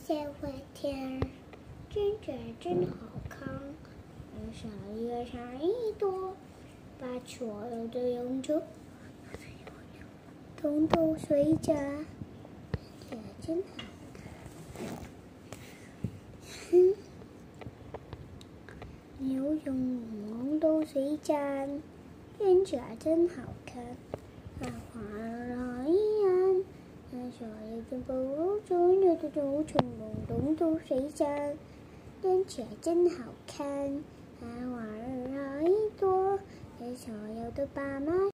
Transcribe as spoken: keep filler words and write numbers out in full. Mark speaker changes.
Speaker 1: 小花天儿，真真真好看。小叶上一朵，把所有的永久统统睡着，也真好看。哼，牛永梦都睡着，人家真好看。啊，花儿一样，那所有的不所有的都从梦中都睡着，人家真好看。啊，花儿一朵，所有的爸妈。